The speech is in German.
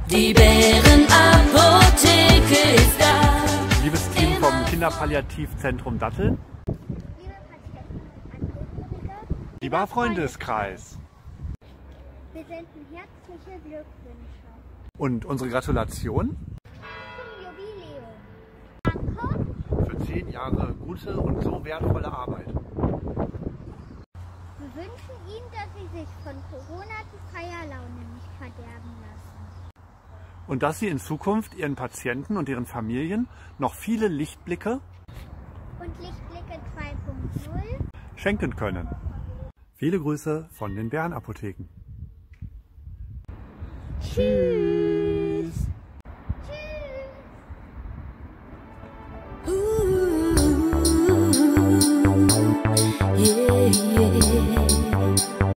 Die Bärenapotheke ist da. Liebes Team vom Kinderpalliativzentrum Datteln. Liebe Patienten und Angehörige, Lieber Freundeskreis. wir senden herzliche Glückwünsche Und unsere Gratulation zum Jubiläum. Danke. für 10 Jahre gute und so wertvolle Arbeit. Wir wünschen Ihnen, dass Sie sich von Corona die Feierlaune nicht verderben lassen. Und dass Sie in Zukunft Ihren Patienten und ihren Familien noch viele Lichtblicke Und Lichtblicke 2.0 schenken können. Viele Grüße von den Bärenapotheken. Tschüss.